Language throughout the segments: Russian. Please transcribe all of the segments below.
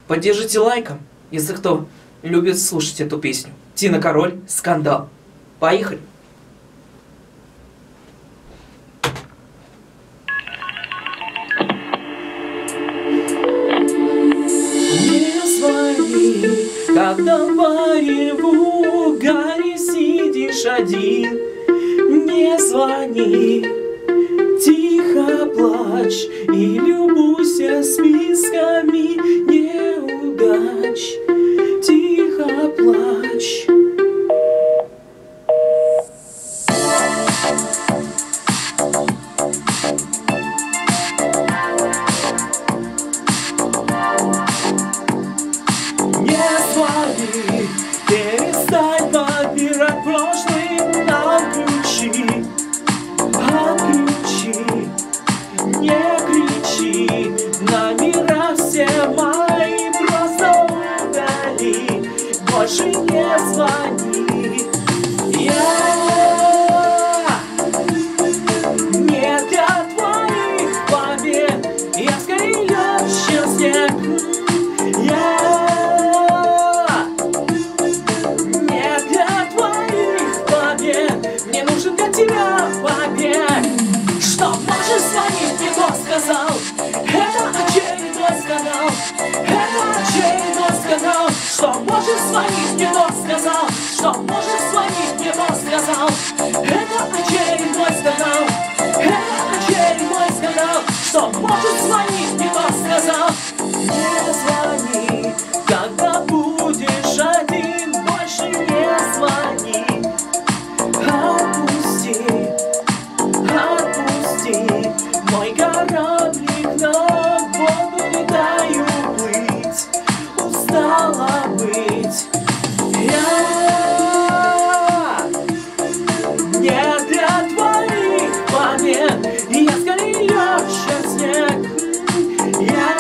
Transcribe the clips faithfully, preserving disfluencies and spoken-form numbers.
Поддержите лайком, если кто любит слушать эту песню. Тина Король, «Скандал». Поехали! Не звони, когда в баре в угаре сидишь один. Не звони, тихо плачь и любуйся списками неудач. Тихо плачь. Не звони, перестань подбирать прошлый нам ключи. Отключи, не кричи, номера все мои просто удали. Больше не звони. Я не для твоих побед, я скорее чем снег. Я не для твоих побед, мне нужен для тебя побег. Что можешь звонить, не то сказал. Это очередной скандал. Это очередной скандал. Что можешь звонить, не то сказал. Что можешь звонить, не то сказал. Это очередной скандал. Это очередной скандал. Что можешь звонить, не то сказал. Не звони, когда будешь один, больше не звони. Отпусти, отпусти мой кораблик, на воду не даю плыть. Устала быть. Я не для твоих побед, я скорее чем снег. Я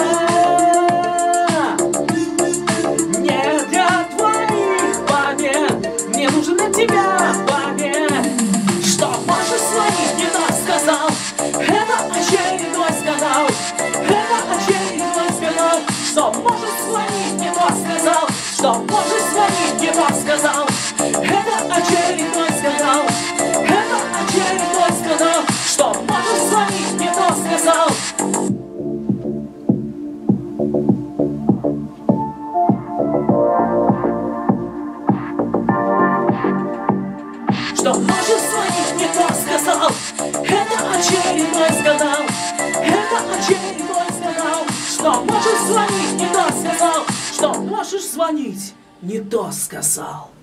не для твоих побед, мне нужен для тебя побег. Что можешь звонить, не то сказал. Это очередной скандал. Это очередной скандал. Что можешь звонить, не то сказал. Что можешь звонить, не то сказал. Это очередной скандал. Это очередной скандал. Что можешь звонить, не то сказал. Что можешь звонить, не то сказал. Это очередной скандал. Это очередной скандал. Что можешь звонить, не то сказал. Что можешь звонить, не то сказал.